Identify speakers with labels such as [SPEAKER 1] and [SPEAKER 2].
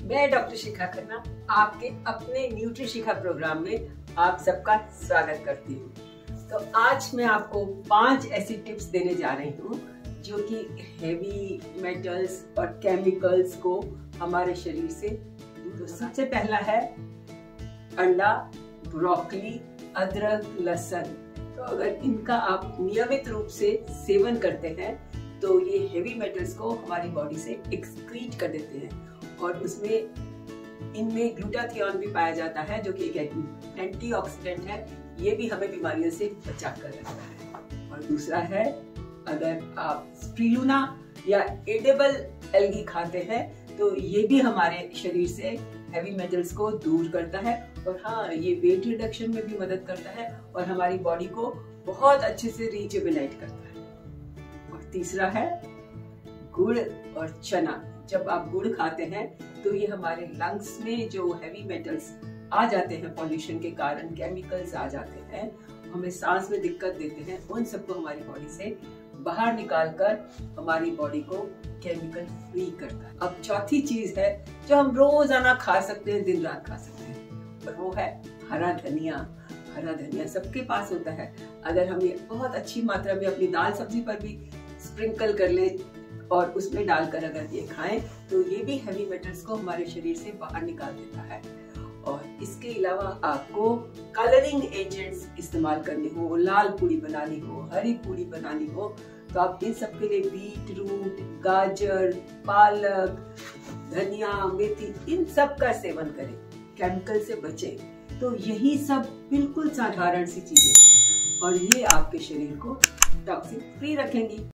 [SPEAKER 1] मैं डॉक्टर शिखा खन्ना आपके अपने न्यूट्री शिखा प्रोग्राम में आप सबका स्वागत करती हूँ। तो आज मैं आपको 5 ऐसी टिप्स देने जा रही हूँ जो कि हेवी मेटल्स और केमिकल्स को हमारे शरीर से तो सबसे पहला है अंडा, ब्रोकली, अदरक, लहसुन। तो अगर इनका आप नियमित रूप से सेवन करते हैं तो ये हेवी मेटल्स को हमारी बॉडी से एक्सक्रीट कर देते हैं और उसमें इनमें ग्लूटाथियोन भी पाया जाता है जो कि एक एंटीऑक्सीडेंट है। ये भी हमें बीमारियों से बचा कर रखता है। और दूसरा है, अगर आप स्पिरुलिना या एडिबल एल्गी खाते हैं तो ये भी हमारे शरीर से हेवी मेटल्स को दूर करता है और हाँ, ये वेट रिडक्शन में भी मदद करता है और हमारी बॉडी को बहुत अच्छे से रिजुवेनेट करता है। और तीसरा है गुड़ और चना। जब आप गुड़ खाते हैं तो ये हमारे लंग्स में जो हेवी मेटल्स आ जाते हैं पॉल्यूशन के कारण, केमिकल्स आ जाते हैं, हमें सांस में दिक्कत देते हैं, उन सबको हमारी बॉडी से बाहर निकालकर हमारी बॉडी को केमिकल फ्री करता है। अब चौथी चीज है जो हम रोजाना खा सकते हैं, दिन रात खा सकते हैं, और वो है हरा धनिया। हरा धनिया सबके पास होता है। अगर हम ये बहुत अच्छी मात्रा में अपनी दाल सब्जी पर भी स्प्रिंकल कर ले और उसमें डालकर अगर ये खाएं तो ये भी हेवी मेटल्स को हमारे शरीर से बाहर निकाल देता है। और इसके अलावा आपको कलरिंग एजेंट्स इस्तेमाल करने हो, लाल पूड़ी बनानी हो, हरी पूड़ी बनानी हो, तो आप इन सब के लिए बीट रूट, गाजर, पालक, धनिया, मेथी, इन सब का सेवन करें, केमिकल से बचें। तो यही सब बिल्कुल साधारण सी चीजें और ये आपके शरीर को टॉक्सिक फ्री रखेंगी।